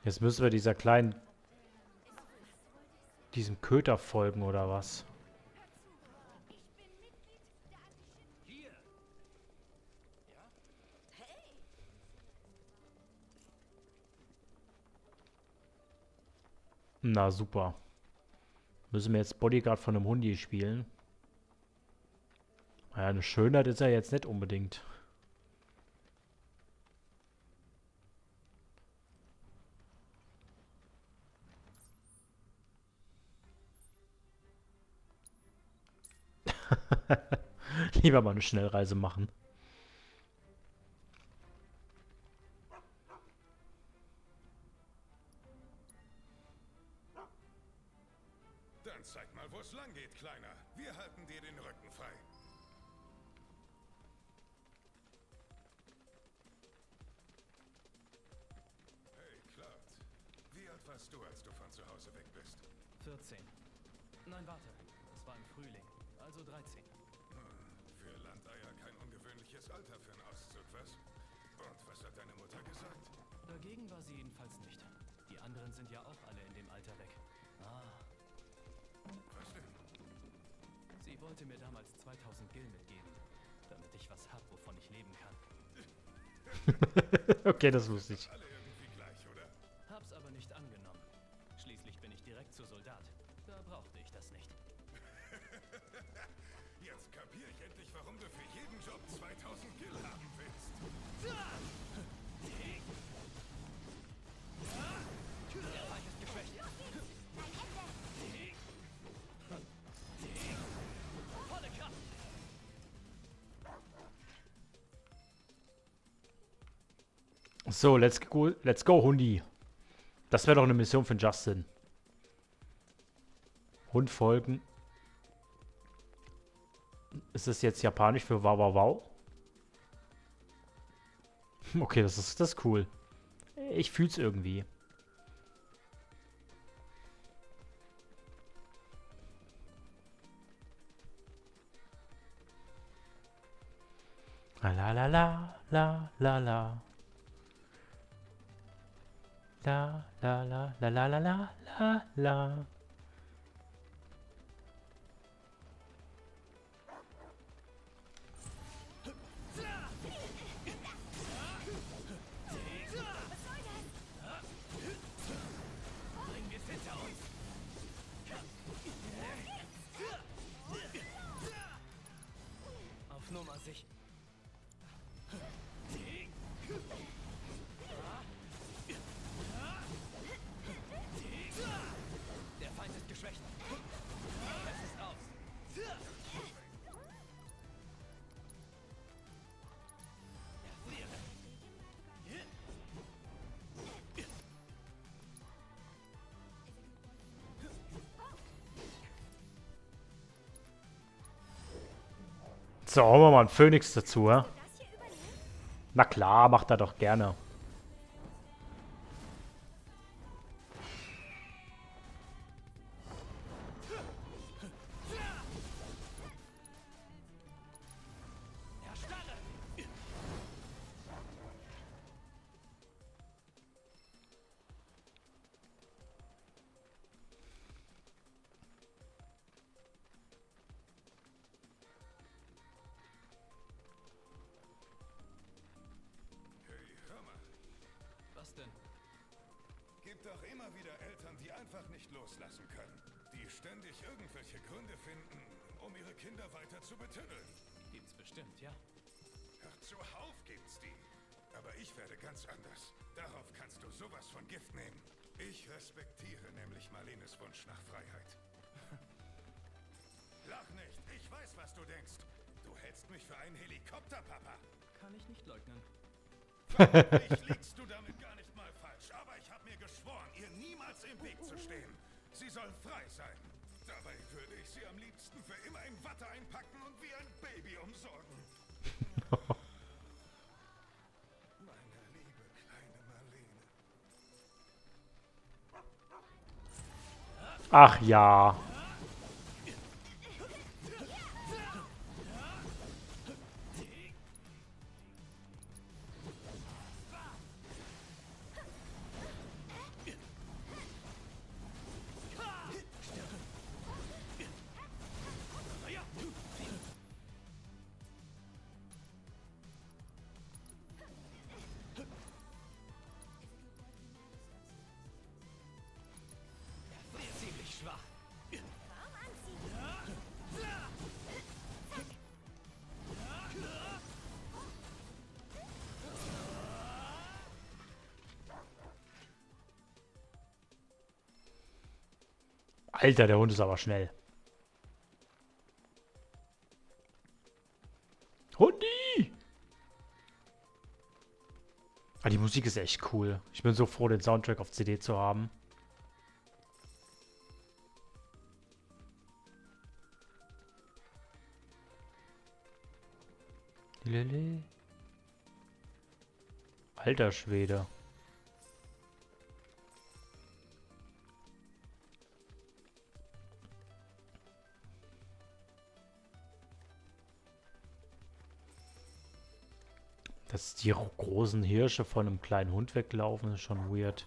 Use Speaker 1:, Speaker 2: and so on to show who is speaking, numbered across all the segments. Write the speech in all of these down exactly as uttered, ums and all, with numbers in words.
Speaker 1: Jetzt müssen wir dieser kleinen... diesem Köter folgen, oder was? Na, super. Müssen wir jetzt Bodyguard von einem Hundi spielen? Naja, eine Schönheit ist er jetzt nicht unbedingt. Lieber mal eine Schnellreise machen.
Speaker 2: Dann zeig mal, wo es lang geht, Kleiner. Wir halten dir den Rücken frei. Hey, Claude. Wie alt warst du, als du von zu Hause weg bist?
Speaker 3: vierzehn. Nein, warte. Das war im Frühling. Also dreizehn.
Speaker 2: Hm, für Landeier kein ungewöhnliches Alter für einen Auszug, was? Und was hat deine Mutter gesagt?
Speaker 3: Dagegen war sie jedenfalls nicht. Die anderen sind ja auch alle in dem Alter weg. Ah.
Speaker 2: Was denn?
Speaker 3: Sie wollte mir damals zweitausend Gil mitgeben, damit ich was hab, wovon ich leben kann.
Speaker 1: Okay, das wusste ich.
Speaker 2: Alle irgendwie gleich, oder?
Speaker 3: Hab's aber nicht angenommen. Schließlich bin ich direkt zur Soldat. Da brauchte ich das nicht.
Speaker 2: Jetzt kapier ich endlich, warum du für jeden Job zweitausend Gil haben willst.
Speaker 3: Der Feind ist geschwächt. Volle Kraft.
Speaker 1: So, let's go, let's go, Hundi. Das wäre doch eine Mission für Justin. Hund folgen. Ist das jetzt japanisch für wow, wow, wow? Okay, das ist, das ist cool. Ich fühl's irgendwie. La la la la la la. La la la la la la la la la.
Speaker 3: Bringen wir's hinter uns. Auf Nummer sicher. Der Feind ist geschwächt. Es ist aus.
Speaker 1: So, hauen wir mal einen Phönix dazu, hä? Na klar, macht er doch gerne.
Speaker 3: Erstarre!
Speaker 2: Hey, hör mal.
Speaker 3: Was denn?
Speaker 2: Gibt doch immer wieder Eltern, die einfach nicht loslassen können. Die ständig irgendwelche Gründe finden, um ihre Kinder weiter zu betüddeln.
Speaker 3: Gibt's bestimmt, ja?
Speaker 2: Ach, zuhauf gibt's die. Aber ich werde ganz anders. Darauf kannst du sowas von Gift nehmen. Ich respektiere nämlich Marlenes Wunsch nach Freiheit. Lach nicht, ich weiß, was du denkst. Du hältst mich für einen Helikopterpapa.
Speaker 3: Kann ich nicht leugnen.
Speaker 2: Vermutlich liegst du damit gar nicht mal falsch, aber ich habe mir geschworen, ihr niemals im Weg zu stehen. Sie soll frei sein. Dabei würde ich sie am liebsten für immer in Watte einpacken und wie ein Baby umsorgen. Meine liebe kleine Marlene.
Speaker 1: Ach ja. Alter, der Hund ist aber schnell. Hundi! Ah, die Musik ist echt cool. Ich bin so froh, den Soundtrack auf C D zu haben. Lele. Alter Schwede. Dass die großen Hirsche von einem kleinen Hund weglaufen, ist schon weird.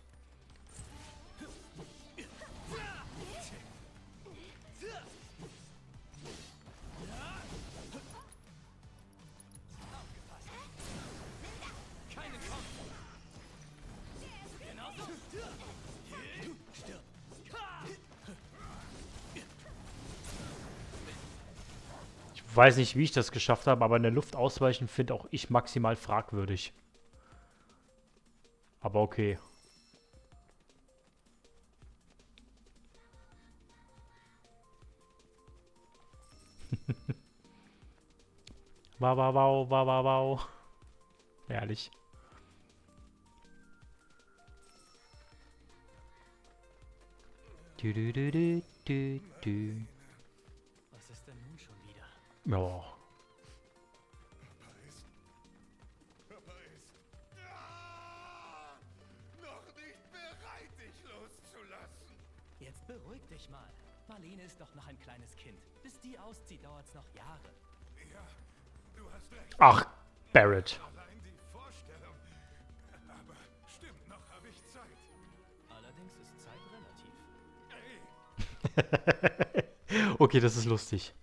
Speaker 1: Ich weiß nicht, wie ich das geschafft habe, aber in der Luft ausweichen finde auch ich maximal fragwürdig. Aber okay. Wow, wow, wow, wow, wow, wow. Herrlich. Du, du, du, du, du, du.
Speaker 3: Was ist denn nun schon wieder?
Speaker 1: Ja.
Speaker 2: Papa ist... Papa ist... Ah! Noch nicht bereit, dich loszulassen.
Speaker 3: Jetzt beruhig dich mal. Marlene ist doch noch ein kleines Kind. Bis die auszieht, dauert's noch Jahre.
Speaker 2: Ja, du hast recht.
Speaker 1: Ach, Barrett.
Speaker 2: Allein die Vorstellung. Aber stimmt, noch habe ich Zeit.
Speaker 3: Allerdings ist Zeit relativ.
Speaker 2: Ey,
Speaker 1: Okay, das ist lustig.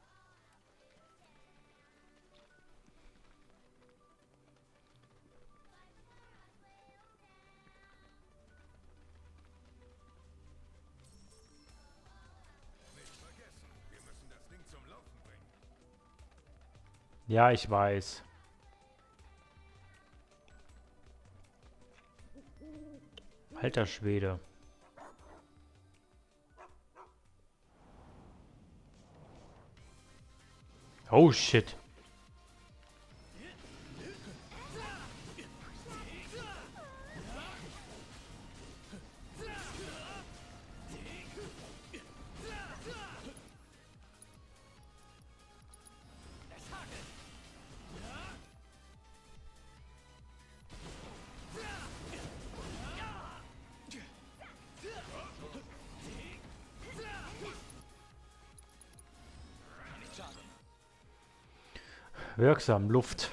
Speaker 2: nicht vergessen. Wir müssen das Ding zum Laufen bringen.
Speaker 1: Ja, ich weiß. Alter Schwede. Oh shit. Wirksam, Luft.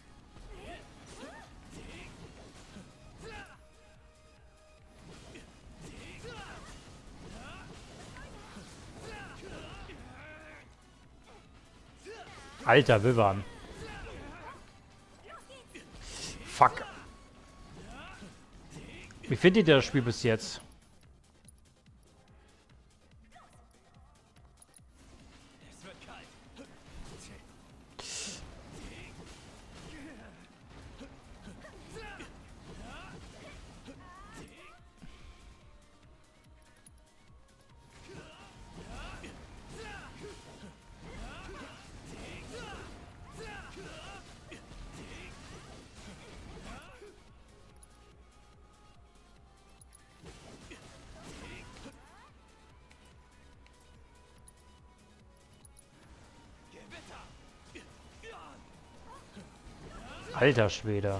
Speaker 1: Alter Wivan. Fuck. Wie findet ihr das Spiel bis jetzt?
Speaker 3: Es wird kalt.
Speaker 1: Alter Schwede.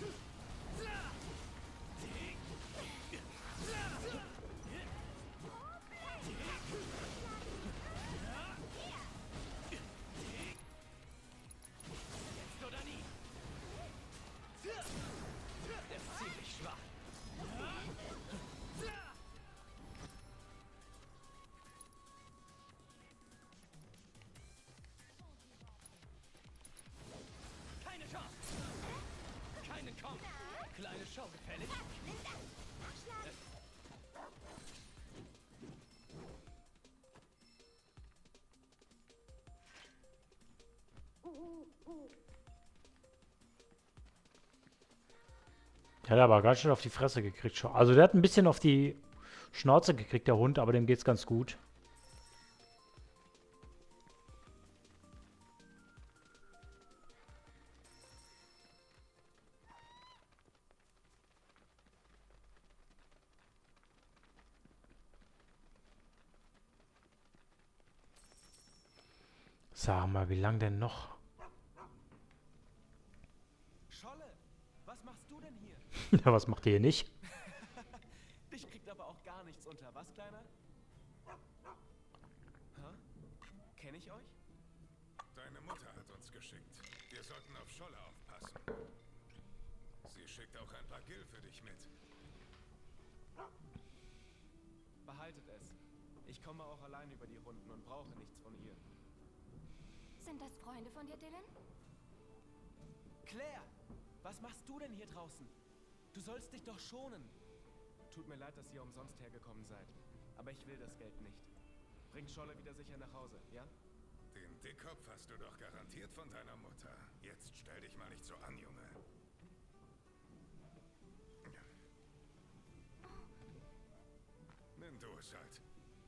Speaker 3: Oder nie. Der ist ziemlich schwach. Keine Chance. Keine Chance. Kleine Show gefällig.
Speaker 1: Der hat aber ganz schön auf die Fresse gekriegt schon. Also der hat ein bisschen auf die Schnauze gekriegt, der Hund, aber dem geht's ganz gut. Sag mal, wie lang denn noch?
Speaker 3: Scholle, was machst du denn hier?
Speaker 1: Ja, was macht ihr hier nicht?
Speaker 3: Dich kriegt aber auch gar nichts unter, was, Kleiner? Hä? Kenn ich euch?
Speaker 2: Deine Mutter hat uns geschickt. Wir sollten auf Scholle aufpassen. Sie schickt auch ein paar Gil für dich mit.
Speaker 3: Behaltet es. Ich komme auch allein über die Runden und brauche nichts von ihr.
Speaker 4: Sind das Freunde von dir, Dylan?
Speaker 3: Claire, was machst du denn hier draußen? Du sollst dich doch schonen. Tut mir leid, dass ihr umsonst hergekommen seid. Aber ich will das Geld nicht. Bringt Scholle wieder sicher nach Hause, ja?
Speaker 2: Den Dickkopf hast du doch garantiert von deiner Mutter. Jetzt stell dich mal nicht so an, Junge. Nimm du es halt.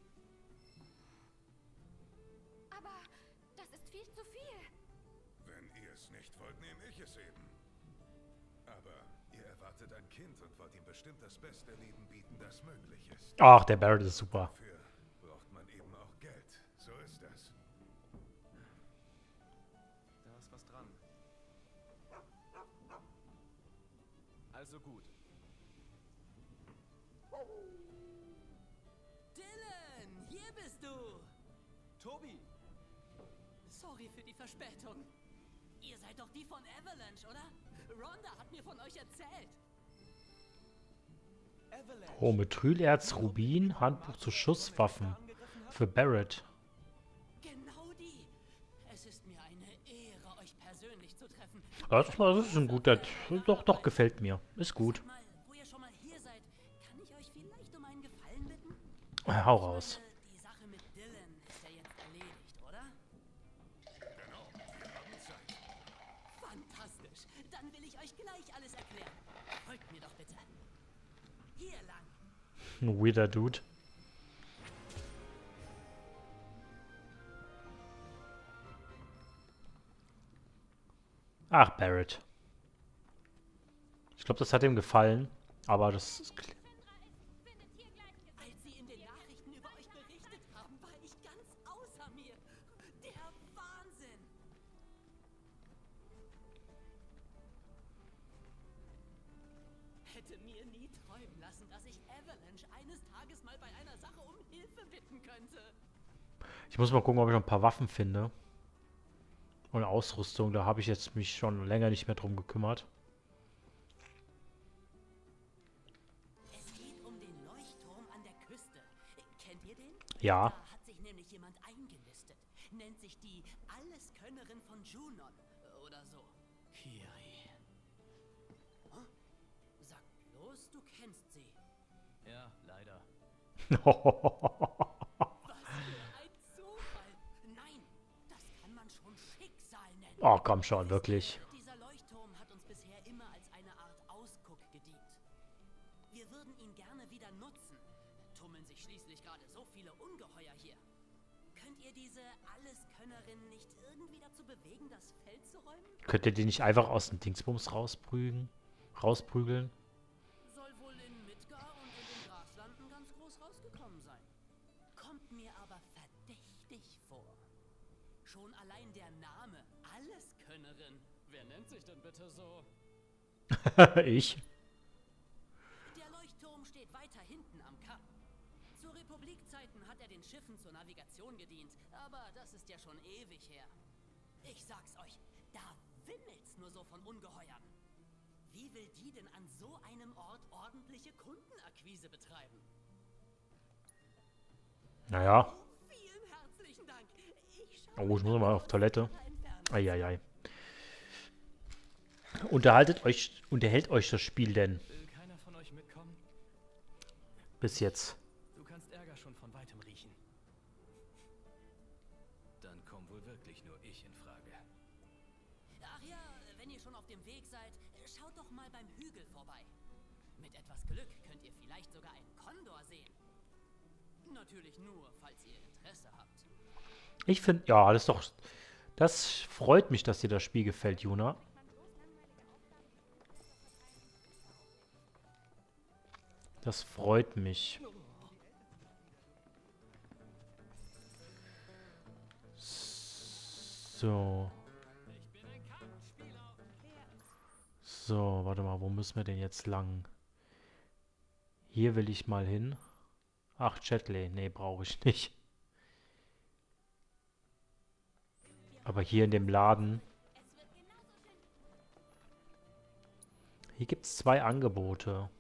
Speaker 4: Aber das ist viel zu viel.
Speaker 2: Wenn ihr es nicht wollt, nehme ich es eben. Aber ihr erwartet ein Kind und wollt ihm bestimmt das beste Leben bieten, das möglich ist.
Speaker 1: Ach, der Barrett ist super.
Speaker 2: Dafür braucht man eben auch Geld. So ist das.
Speaker 3: Da ist was dran. Also gut.
Speaker 5: Dylan, hier bist du.
Speaker 3: Tobi!
Speaker 5: Sorry für die Verspätung. Ihr seid doch die von Avalanche, oder? Rhonda hat mir von euch erzählt.
Speaker 3: Avalanche!
Speaker 1: Oh, Methylerz, Rubin, Handbuch zu Schusswaffen. Für Barrett.
Speaker 5: Genau die. Es ist mir eine Ehre, euch persönlich zu treffen.
Speaker 1: Das, das ist ein guter... Doch, doch, gefällt mir. Ist gut.
Speaker 5: Sag mal, wo ihr schon mal hier seid, kann ich euch vielleicht um einen Gefallen bitten?
Speaker 1: Hau raus.
Speaker 5: Die Sache mit Dylan ist ja jetzt erledigt, oder?
Speaker 2: Genau, wir haben Zeit.
Speaker 5: Fantastisch. Dann will ich euch gleich alles erklären. Folgt mir doch bitte. Hier lang.
Speaker 1: Ein weirder Dude. Ach, Barrett. Ich glaube, das hat ihm gefallen. Aber das... ist kl-
Speaker 5: Als sie in den Nachrichten über euch berichtet haben, war ich ganz außer mir. Der Wahnsinn. Hätte mir nie träumen lassen, dass ich Avalanche eines Tages mal bei einer Sache um Hilfe bitten könnte.
Speaker 1: Ich muss mal gucken, ob ich noch ein paar Waffen finde. Und Ausrüstung. Da habe ich jetzt mich schon länger nicht mehr drum gekümmert.
Speaker 5: Es geht um den Leuchtturm an der Küste. Kennt ihr den?
Speaker 1: Ja.
Speaker 5: Da hat sich nämlich jemand eingenistet. Nennt sich die Alleskönnerin von Junon oder so.
Speaker 3: Kiri.
Speaker 5: Huh? Sag bloß, du kennst sie.
Speaker 3: Ja, leider.
Speaker 5: Was für ein Zufall. Nein, das kann man schon Schicksal nennen.
Speaker 1: Oh, komm schon, wirklich.
Speaker 5: Dieser Leuchtturm hat uns bisher immer als eine Art Ausguck gedient. Wir würden ihn gerne wieder nutzen. Tummeln sich schließlich gerade so viele Ungeheuer hier. Könnt ihr diese Alleskönnerin nicht irgendwie dazu bewegen, das Feld zu räumen?
Speaker 1: Könnt ihr die nicht einfach aus dem Dingsbums rausprügeln? Rausprügeln?
Speaker 5: Soll wohl in Midgar und in den Graslanden ganz groß rausgekommen sein. Kommt mir aber verdächtig vor. Schon allein der Name Alleskönnerin.
Speaker 3: Wer nennt sich denn bitte so?
Speaker 1: Ich?
Speaker 5: Der Leuchtturm steht weiter hinten am Kap. Zu Republikzeiten hat er den Schiffen zur Navigation gedient, aber das ist ja schon ewig her. Ich sag's euch, da wimmelt's nur so von Ungeheuern. Wie will die denn an so einem Ort ordentliche Kundenakquise betreiben?
Speaker 1: Naja.
Speaker 5: Oh, vielen herzlichen Dank. Ich schaue
Speaker 1: Oh, ich muss mal auf Toilette.
Speaker 5: entfernen.
Speaker 1: Eieiei. Unterhaltet euch, unterhält euch das Spiel denn
Speaker 3: Will keiner von euch mitkommen?
Speaker 1: bis jetzt?
Speaker 3: Du kannst Ärger schon von weitem riechen. Dann komm wohl wirklich nur ich in Frage.
Speaker 5: Ach ja, wenn ihr schon auf dem Weg seid, schaut doch mal beim Hügel vorbei. Mit etwas Glück könnt ihr vielleicht sogar einen Kondor sehen. Natürlich nur, falls ihr Interesse habt.
Speaker 1: Ich finde, ja, das ist doch... Das freut mich, dass dir das Spiel gefällt, Juna. Das freut mich. So. So, warte mal, wo müssen wir denn jetzt lang? Hier will ich mal hin. Ach, Chatley. Nee, brauche ich nicht. Aber hier in dem Laden. Hier gibt es zwei Angebote.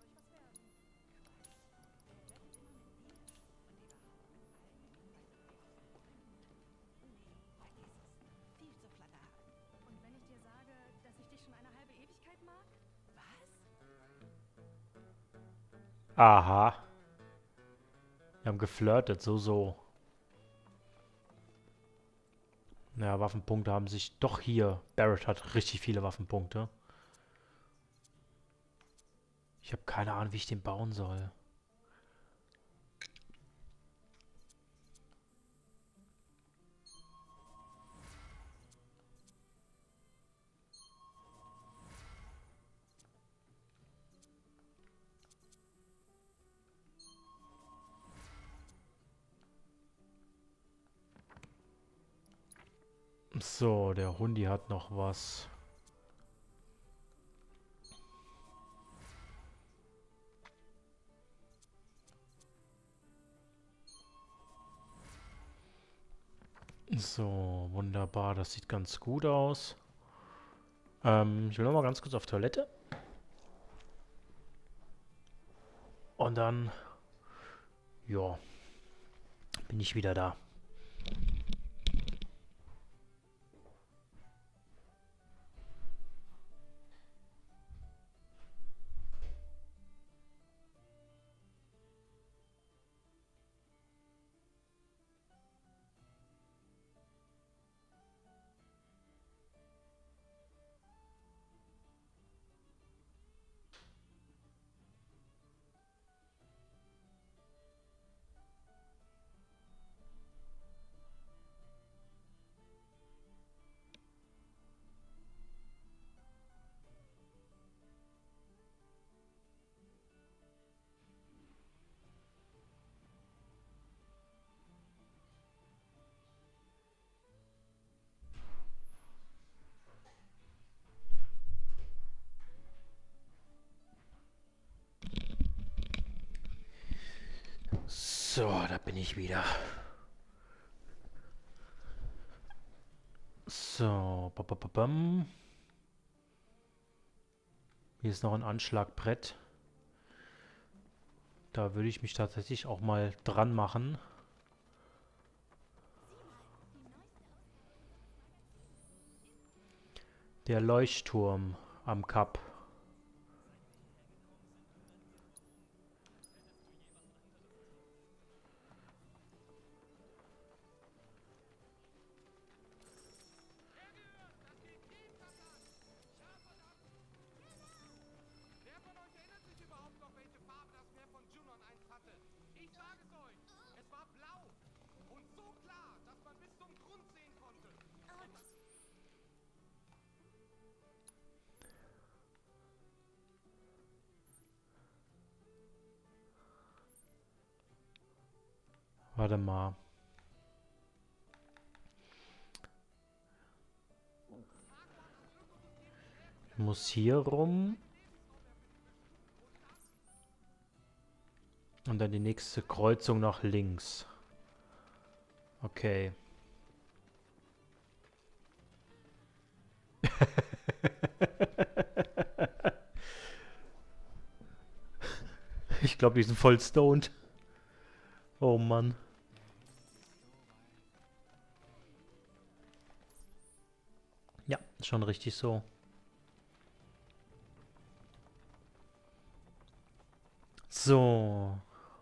Speaker 4: Und wenn ich dir sage, dass ich dich schon eine halbe Ewigkeit mag? Was?
Speaker 1: Aha. Wir haben geflirtet, so, so. Ja, Waffenpunkte haben sich doch hier. Barrett hat richtig viele Waffenpunkte. Ich habe keine Ahnung, wie ich den bauen soll. So, der Hundi hat noch was. So, wunderbar. Das sieht ganz gut aus. Ähm, ich will noch mal ganz kurz auf Toilette. Und dann, ja, bin ich wieder da. So, da bin ich wieder. So, ba, ba, ba, bam. Hier ist noch ein Anschlagbrett. Da würde ich mich tatsächlich auch mal dran machen. Der Leuchtturm am Kap.
Speaker 3: Wer von euch erinnert sich überhaupt noch, welche Farbe das Meer von Junon einst hatte? Ich sage es euch, es war blau. Und so klar, dass man bis zum Grund sehen konnte.
Speaker 1: Warte mal. Ich muss hier rum. Und dann die nächste Kreuzung nach links. Okay. Ich glaube, die sind voll stoned. Oh Mann. Ja, schon richtig so. So.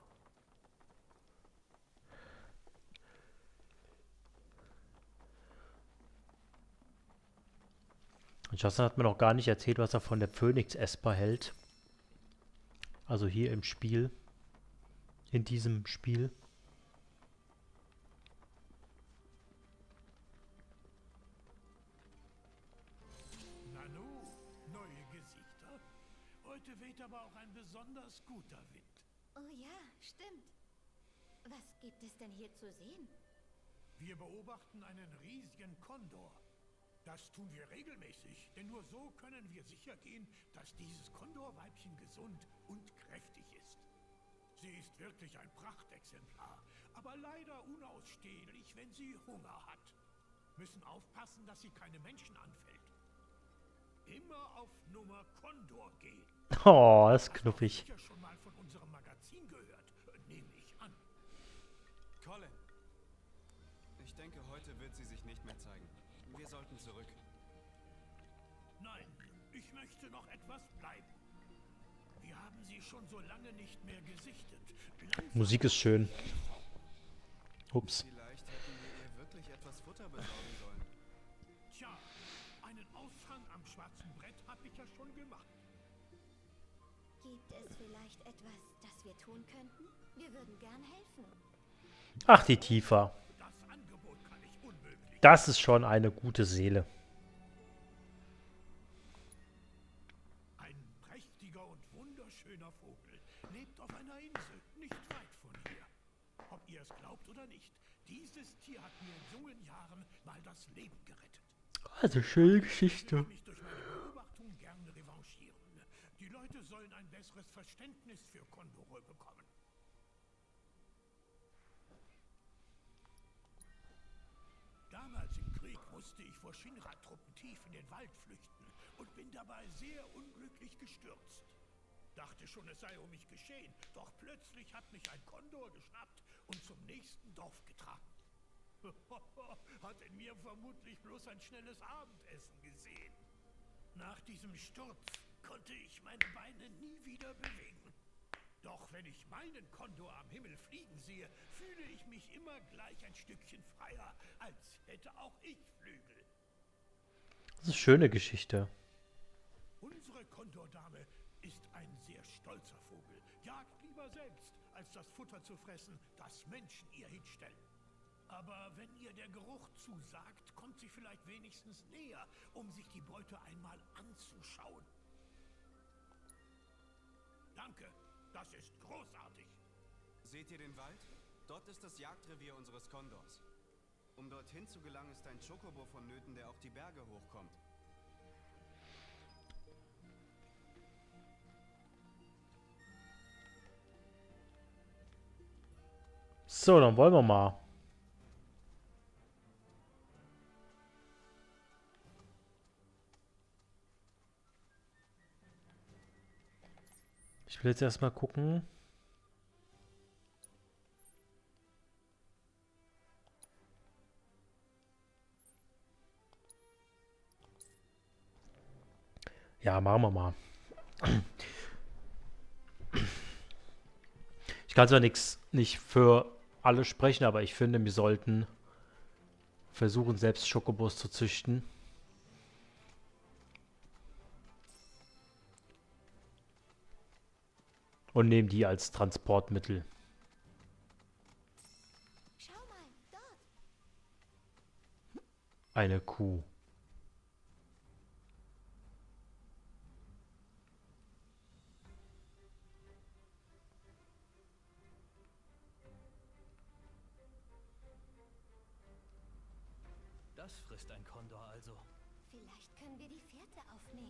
Speaker 1: Justin hat mir noch gar nicht erzählt, was er von der Phoenix Esper hält. Also hier im Spiel. in diesem Spiel.
Speaker 2: Nanu, neue Gesichter. Heute weht aber auch ein besonders guter Wind.
Speaker 4: Oh ja, stimmt. Was gibt es denn hier zu sehen?
Speaker 2: Wir beobachten einen riesigen Kondor. Das tun wir regelmäßig, denn nur so können wir sicher gehen, dass dieses Kondorweibchen gesund und kräftig ist. Sie ist wirklich ein Prachtexemplar, aber leider unausstehlich, wenn sie Hunger hat. Müssen aufpassen, dass sie keine Menschen anfällt. Immer auf Nummer Kondor gehen.
Speaker 1: Oh, das ist knuffig.
Speaker 2: Hast du sicher schon mal von unserem Magazin gehört, nehme ich an.
Speaker 3: Colin. Ich denke, heute wird sie sich nicht mehr zeigen. Wir sollten zurück.
Speaker 2: Nein, ich möchte noch etwas bleiben. Wir haben sie schon so lange nicht mehr gesichtet. Langsam
Speaker 1: Musik ist schön. Ups.
Speaker 3: Vielleicht hätten wir ihr wirklich etwas Futter besorgen sollen.
Speaker 2: Tja, einen Aushang am schwarzen Brett habe ich ja schon gemacht.
Speaker 4: Gibt es vielleicht etwas, das wir tun könnten? Wir würden gern helfen.
Speaker 1: Ach, die Tifa.
Speaker 2: Das Angebot kann ich unmöglich.
Speaker 1: Das ist schon eine gute Seele.
Speaker 2: Ein prächtiger und wunderschöner Vogel lebt auf einer Insel, nicht weit von hier. Ob ihr es glaubt oder nicht, dieses Tier hat mir in jungen Jahren mal das Leben gerettet.
Speaker 1: Also schöne
Speaker 2: Ich
Speaker 1: Geschichte.
Speaker 2: will mich durch meine Beobachtung gerne revanchieren. Die Leute sollen ein besseres Verständnis für Kondore bekommen. Damals im Krieg musste ich vor Shinra-Truppen tief in den Wald flüchten und bin dabei sehr unglücklich gestürzt. Dachte schon, es sei um mich geschehen, doch plötzlich hat mich ein Kondor geschnappt und zum nächsten Dorf getragen. Hat in mir vermutlich bloß ein schnelles Abendessen gesehen. Nach diesem Sturz konnte ich meine Beine nie wieder bewegen. Doch wenn ich meinen Kondor am Himmel fliegen sehe, fühle ich mich immer gleich ein Stückchen freier, als hätte auch ich Flügel.
Speaker 1: Das ist eine schöne Geschichte.
Speaker 2: Unsere Kondordame ist ein sehr stolzer Vogel, jagt lieber selbst, als das Futter zu fressen, das Menschen ihr hinstellen. Aber wenn ihr der Geruch zusagt, kommt sie vielleicht wenigstens näher, um sich die Beute einmal anzuschauen. Danke, das ist großartig.
Speaker 3: Seht ihr den Wald? Dort ist das Jagdrevier unseres Kondors. Um dorthin zu gelangen, ist ein Chocobo vonnöten, der auch die Berge hochkommt.
Speaker 1: So, dann wollen wir mal. Ich will jetzt erstmal gucken. Ja, machen wir mal. Ich kann zwar nichts nicht für alle sprechen, aber ich finde, wir sollten versuchen, selbst Schokobos zu züchten. Und nehmen die als Transportmittel.
Speaker 4: Schau mal, dort.
Speaker 1: Eine Kuh.
Speaker 6: Das frisst ein Kondor also.
Speaker 4: Vielleicht können wir die Fährte aufnehmen.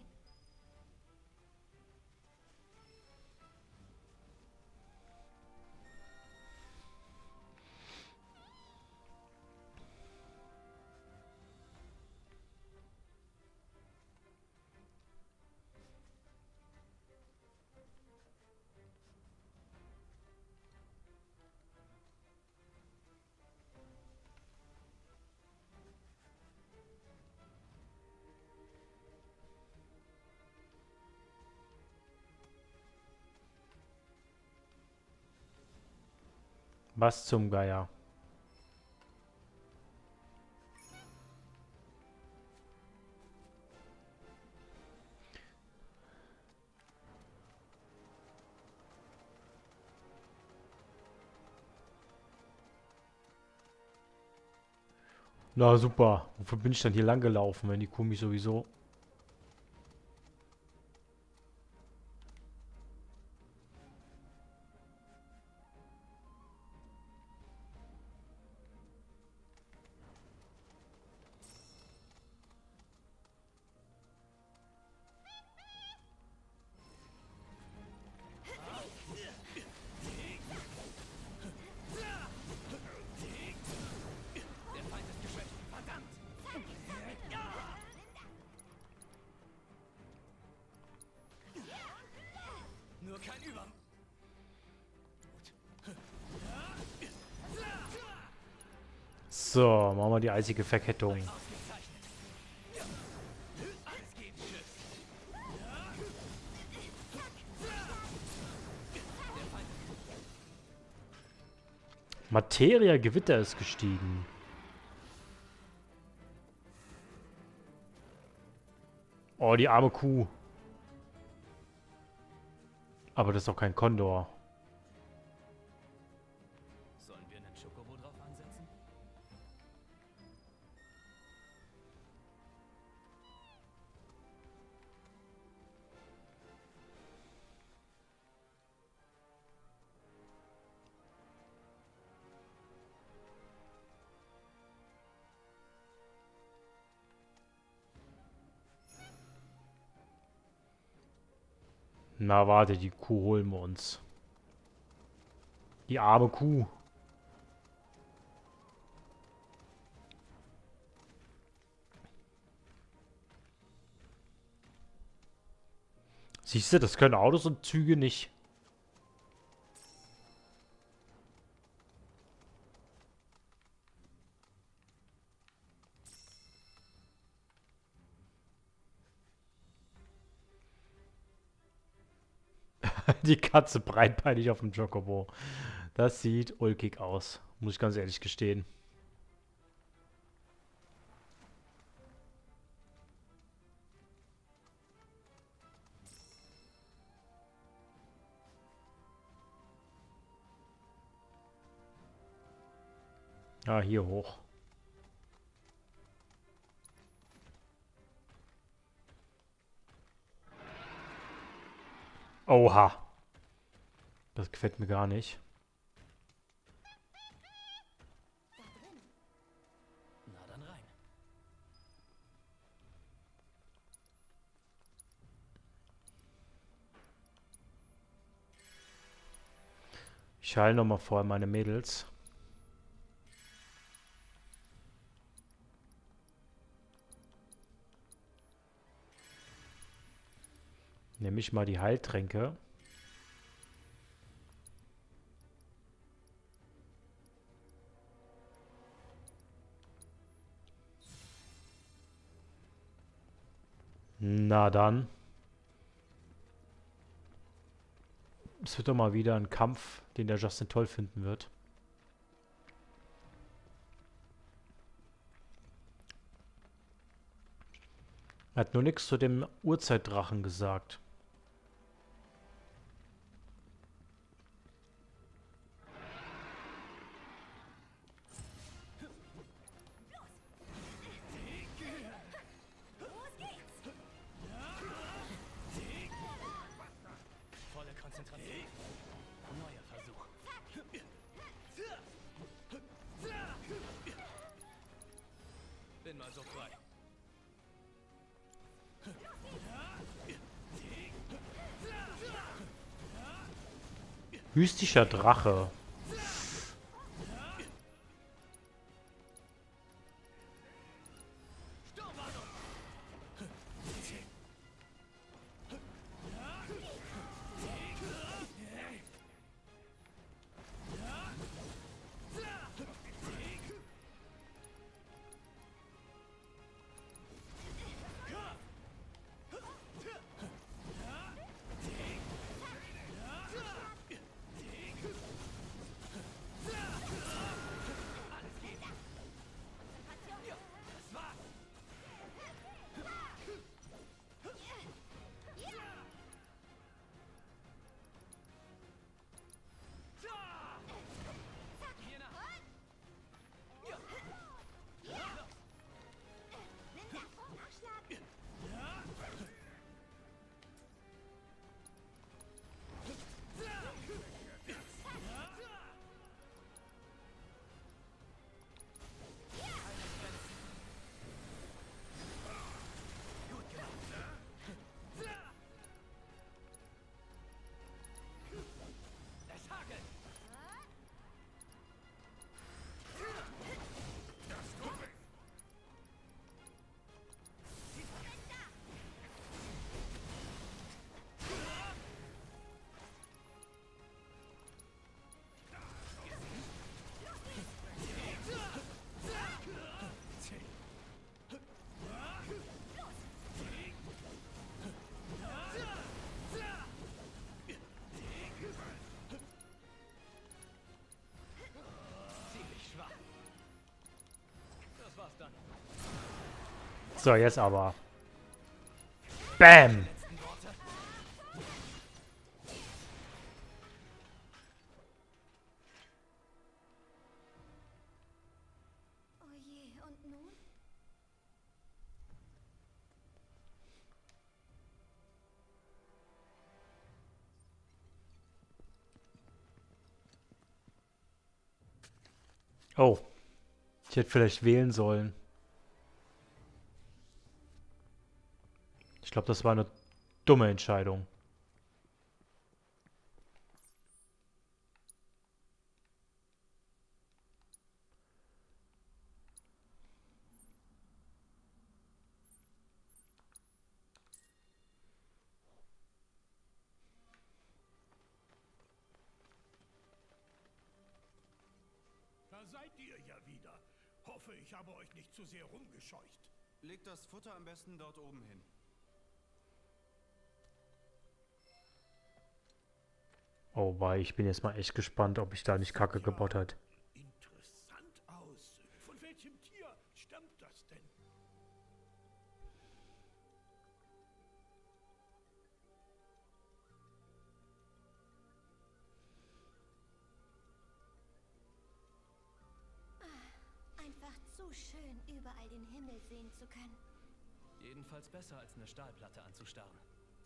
Speaker 1: Was zum Geier? Na super. Wofür bin ich dann hier lang gelaufen, wenn die Kuh mich sowieso...
Speaker 3: Der Feind ist geschwächt. Verdammt! Nur kein Über...
Speaker 1: So, machen wir die eisige Verkettung.
Speaker 3: Ausgezeichnet. Alles geht, Schiff.
Speaker 1: Materia Gewitter ist gestiegen. Oh, die arme Kuh. Aber das ist doch kein Kondor.
Speaker 3: Sollen wir einen Chocobo drauf ansetzen?
Speaker 1: Na, warte, die Kuh holen wir uns. Die arme Kuh. Siehst du, das können Autos und Züge nicht. Die Katze breitbeinig auf dem Chocobo. Das sieht ulkig aus. Muss ich ganz ehrlich gestehen. Ah, hier hoch. Oha. Das gefällt mir gar nicht.
Speaker 3: Na dann rein.
Speaker 1: Ich heile nochmal vorher meine Mädels. Nehme ich mal die Heiltränke. Na dann. Es wird doch mal wieder ein Kampf, den der Justin toll finden wird. Er hat nur nichts zu dem Urzeitdrachen gesagt.
Speaker 3: Volle Konzentration. Neuer Versuch. Bin mal so frei.
Speaker 1: Mystischer Drache. So, jetzt aber. Bam!
Speaker 4: Oh je, und nun?
Speaker 1: Oh. Ich hätte vielleicht wählen sollen. Ich glaube, das war eine dumme Entscheidung.
Speaker 2: Da seid ihr ja wieder. Hoffe, ich habe euch nicht zu sehr rumgescheucht.
Speaker 3: Legt das Futter am besten dort oben hin.
Speaker 1: Oh, wei, ich bin jetzt mal echt gespannt, ob ich da nicht Kacke gebaut hat.
Speaker 2: Interessant aus. Von welchem Tier stammt das denn?
Speaker 4: Einfach zu schön, überall den Himmel sehen zu können.
Speaker 3: Jedenfalls besser als eine Stahlplatte anzustarren.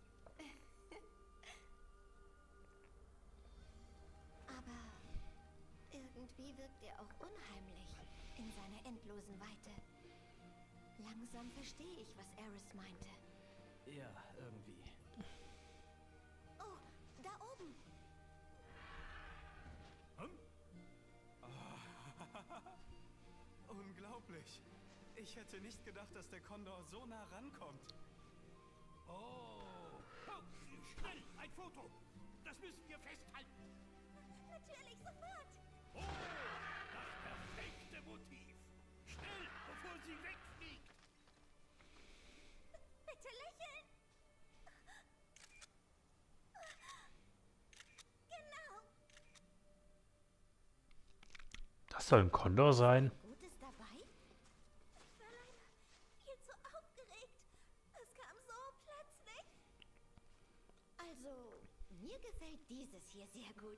Speaker 4: Aber irgendwie wirkt er auch unheimlich in seiner endlosen Weite. Langsam verstehe ich, was Eris meinte.
Speaker 3: Ja, irgendwie.
Speaker 4: Oh, da oben.
Speaker 2: Hm?
Speaker 3: Unglaublich. Ich hätte nicht gedacht, dass der Kondor so nah rankommt.
Speaker 2: Oh. Oh, schnell, ein Foto. Das müssen wir festhalten.
Speaker 4: Natürlich, sofort.
Speaker 2: Oh, das perfekte Motiv. Schnell, bevor sie wegfliegt.
Speaker 4: Bitte lächeln. Genau.
Speaker 1: Das soll ein Kondor sein.
Speaker 4: Gutes dabei? Ich war leider viel zu aufgeregt. Es kam so plötzlich. Also, mir gefällt dieses hier sehr gut.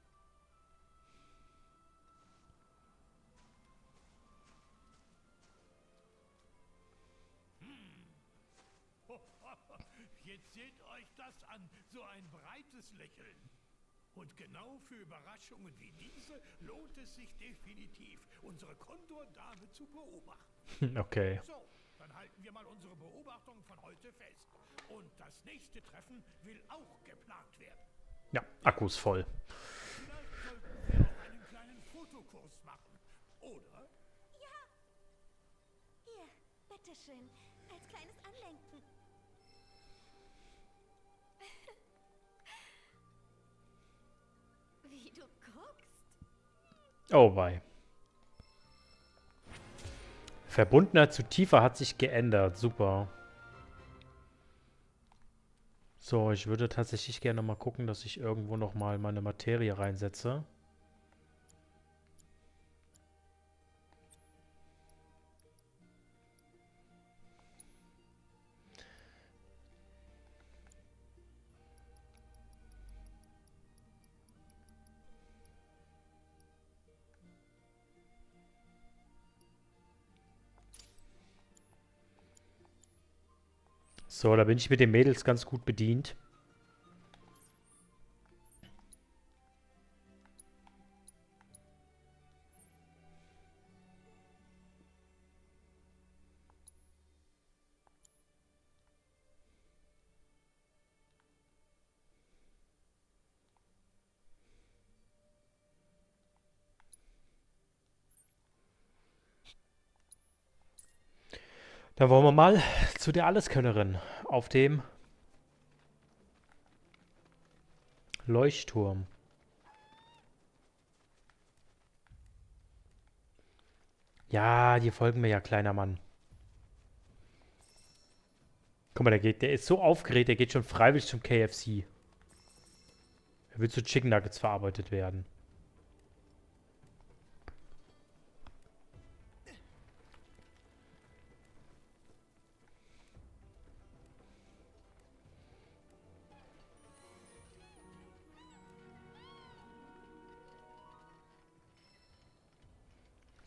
Speaker 2: Jetzt seht euch das an, so ein breites Lächeln. Und genau für Überraschungen wie diese lohnt es sich definitiv, unsere Kondor-Dame zu beobachten.
Speaker 1: Okay.
Speaker 2: So, dann halten wir mal unsere Beobachtungen von heute fest. Und das nächste Treffen will auch geplant werden.
Speaker 1: Ja, Akku ist voll.
Speaker 2: Vielleicht sollten wir auch einen kleinen Fotokurs machen, oder?
Speaker 4: Ja. Hier, bitteschön. Als kleines Anlenken. Wie du guckst.
Speaker 1: Oh, wei. Verbundenheit zu tiefer hat sich geändert. Super. So, ich würde tatsächlich gerne mal gucken, dass ich irgendwo noch mal meine Materie reinsetze. So, da bin ich mit den Mädels ganz gut bedient. Dann wollen wir mal zu der Alleskönnerin auf dem Leuchtturm. Ja, die folgen mir ja, kleiner Mann. Guck mal, der geht, der ist so aufgeregt, der geht schon freiwillig zum K F C. Er will zu Chicken Nuggets verarbeitet werden.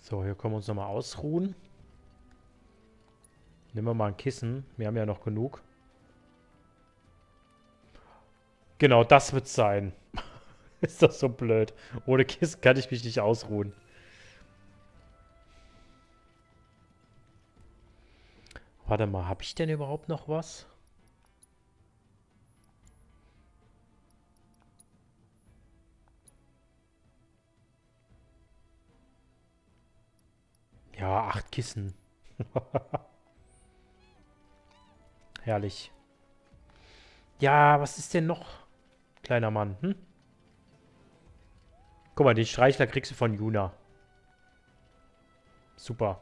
Speaker 1: So, hier können wir uns nochmal ausruhen. Nehmen wir mal ein Kissen. Wir haben ja noch genug. Genau, das wird's sein. Ist das so blöd. Ohne Kissen kann ich mich nicht ausruhen. Warte mal, habe ich denn überhaupt noch was? Ja, acht Kissen. Herrlich. Ja, was ist denn noch? Kleiner Mann, hm? Guck mal, den Streichler kriegst du von Yuna. Super.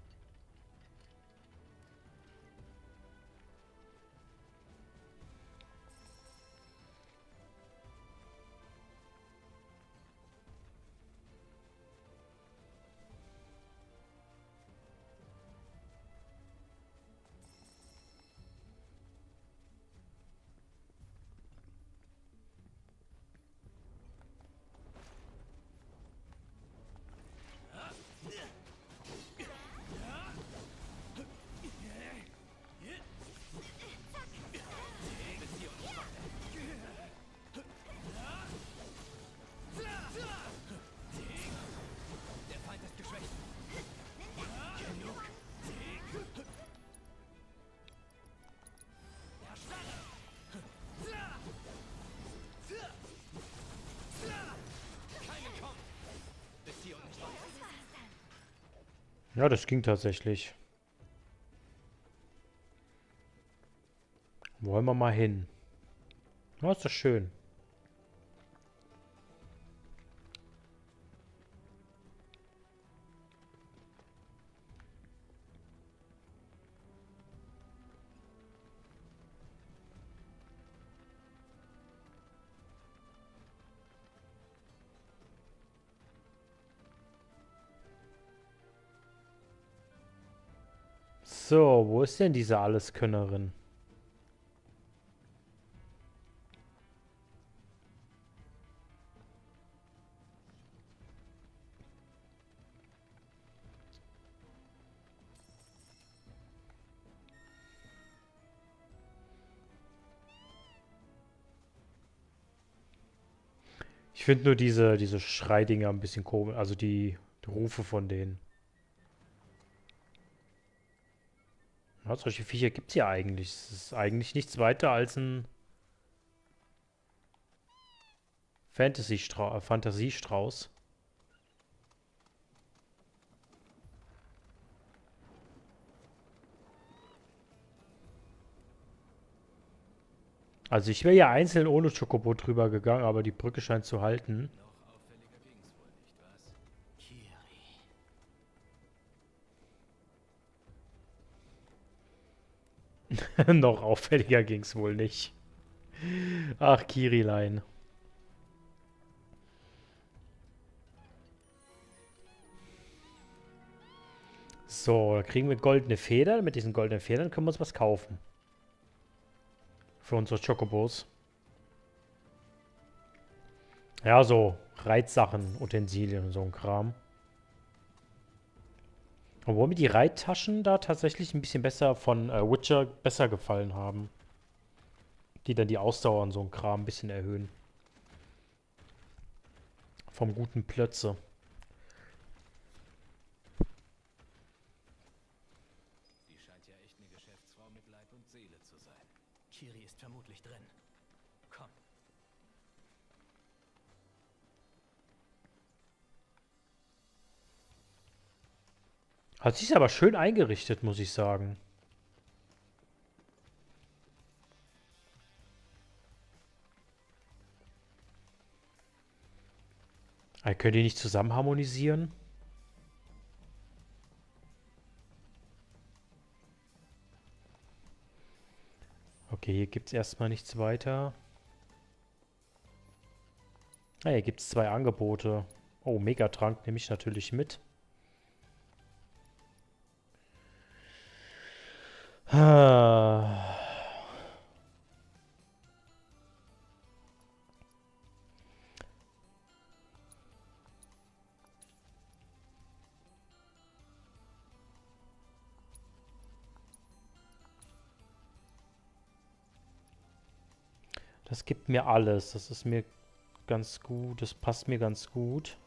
Speaker 3: Der Feind ist geschwächt. Keine kommt. Bis hier und nicht weiter.
Speaker 1: Ja, das ging tatsächlich. Wollen wir mal hin. Ja, ist doch schön. So, wo ist denn diese Alleskönnerin? Ich finde nur diese, diese Schreidinger ein bisschen komisch. Also die, die Rufe von denen. Ja, solche Viecher gibt es ja eigentlich. Es ist eigentlich nichts weiter als ein Fantasy-Strau- äh, Fantasiestrauß. Also ich wäre ja einzeln ohne Chocobo drüber gegangen, aber die Brücke scheint zu halten.
Speaker 3: Noch auffälliger ging's wohl nicht, was? Kiri.
Speaker 1: Noch auffälliger ging es wohl nicht. Ach, Kirilein. So, da kriegen wir goldene Federn. Mit diesen goldenen Federn können wir uns was kaufen. Für unsere Chocobos. Ja, so Reitsachen, Utensilien und so ein Kram. Obwohl mir die Reittaschen da tatsächlich ein bisschen besser von äh, Witcher besser gefallen haben. Die dann die Ausdauer und so ein Kram ein bisschen erhöhen. Vom guten Plötze.
Speaker 3: Die scheint ja echt eine Geschäftsfrau mit Leib und Seele zu sein. Kiri ist vermutlich drin. Komm.
Speaker 1: Hat sich aber schön eingerichtet, muss ich sagen. Ah, können die nicht zusammen harmonisieren? Okay, hier gibt es erstmal nichts weiter. Ah, hier gibt es zwei Angebote. Oh, Megatrank nehme ich natürlich mit. Ah. Das gibt mir alles. Das ist mir ganz gut. Das passt mir ganz gut.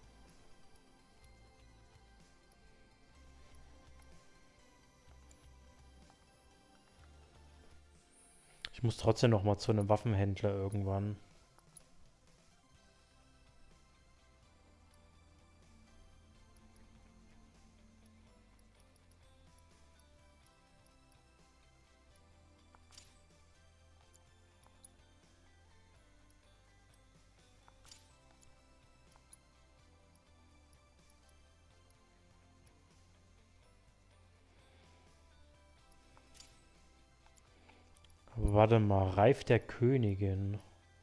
Speaker 1: Ich muss trotzdem noch mal zu einem Waffenhändler irgendwann. Warte mal, Reif der Königin.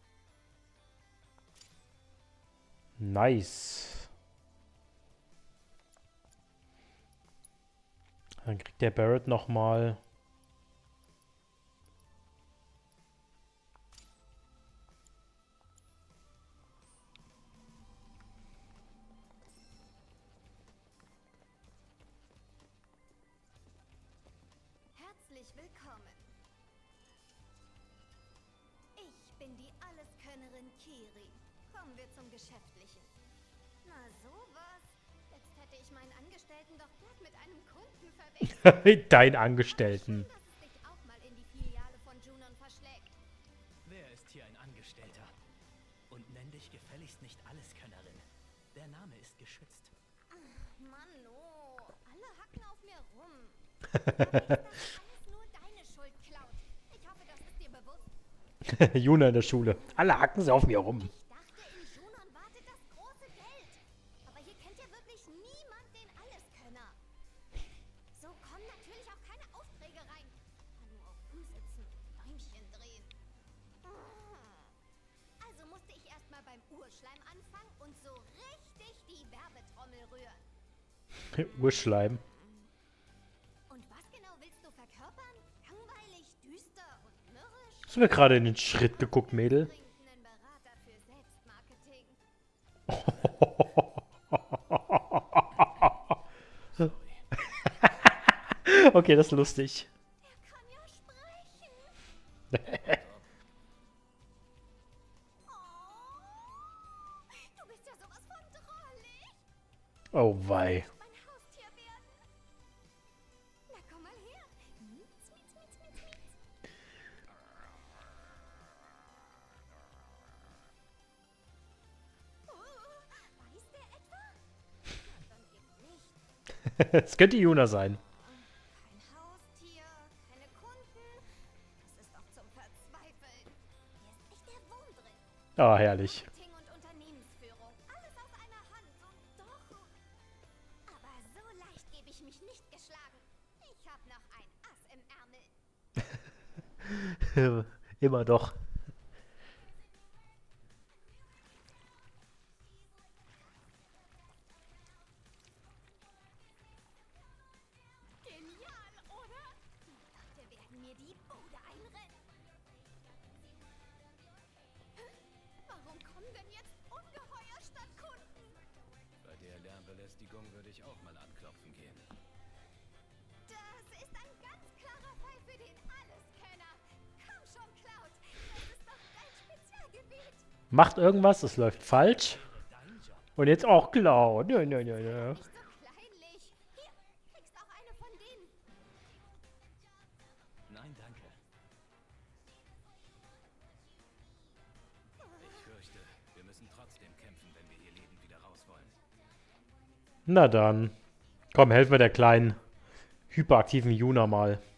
Speaker 1: Nice. Dann kriegt der Barrett nochmal.
Speaker 4: Herzlich willkommen. Ich bin die Alleskönnerin Kiri. Kommen wir zum Geschäftlichen. Na sowas. Jetzt hätte ich meinen Angestellten doch glatt mit einem Kunden verwechselt.
Speaker 1: Dein Angestellten.
Speaker 4: Dass es dich auch mal in die Filiale von Junon verschlägt.
Speaker 3: Wer ist hier ein Angestellter? Und nenn dich gefälligst nicht Alleskönnerin. Der Name ist geschützt.
Speaker 4: Mann, oh. Alle hacken auf mir rum. Aber ist das alles nur deine Schuld, Cloud? Ich hoffe, das ist dir bewusst.
Speaker 1: Juna in der Schule. Alle hacken sie auf mir rum.
Speaker 4: Ich dachte, in Junon wartet das große Geld. Aber hier kennt ja wirklich niemand den Alleskönner. So kommen natürlich auch keine Aufträge rein. Kann nur auf rumsitzen, Däumchen drehen. Also musste ich erstmal beim Urschleim anfangen und so richtig die Werbetrommel rühren.
Speaker 1: Urschleim.
Speaker 4: Und was genau willst du verkörpern? Langweilig, düster und mürrisch?
Speaker 1: Hast du mir gerade in den Schritt geguckt, Mädel?
Speaker 4: Trinkenden Berater für Selbstmarketing.
Speaker 1: Okay, das ist lustig.
Speaker 4: Er kann ja sprechen. Oh, du bist ja sowas von drollig.
Speaker 1: Oh wei.
Speaker 4: Mein Haustier werden. Na komm mal her. Mietz, mietz, mietz, mietz, mietz. Oh, weiß der etwa? Na, dann eben nicht.
Speaker 1: Es könnte Juna sein.
Speaker 4: Kein Haustier, keine Kunden. Das ist doch zum Verzweifeln. Hier ist echt der Wurm drin.
Speaker 1: Ah, herrlich.
Speaker 4: Marketing und Unternehmensführung. Alles aus einer Hand. Und doch. Aber so leicht gebe ich mich nicht geschlagen. Ich habe noch ein Ass im Ärmel.
Speaker 1: Immer doch.
Speaker 4: Genial, oder? Ich dachte, werden mir die Bude einrennen. Hä? Warum kommen denn jetzt Ungeheuer statt Kunden?
Speaker 3: Bei der Lärmbelästigung würde ich auch mal anklopfen gehen.
Speaker 4: Das ist ein ganz klarer Fall für den Alleskönner. Komm schon, Cloud. Das ist doch dein Spezialgebiet.
Speaker 1: Macht irgendwas, es läuft falsch.
Speaker 3: Dein Job.
Speaker 1: Und jetzt auch klar. Nö, nö, nö, nö.
Speaker 4: Nicht so kleinlich. Hier, kriegst auch eine von denen.
Speaker 3: Nein, danke. Ich fürchte, wir müssen trotzdem kämpfen, wenn wir hier lebend wieder raus wollen.
Speaker 1: Na dann. Komm, helfen wir der kleinen, hyperaktiven Juna mal.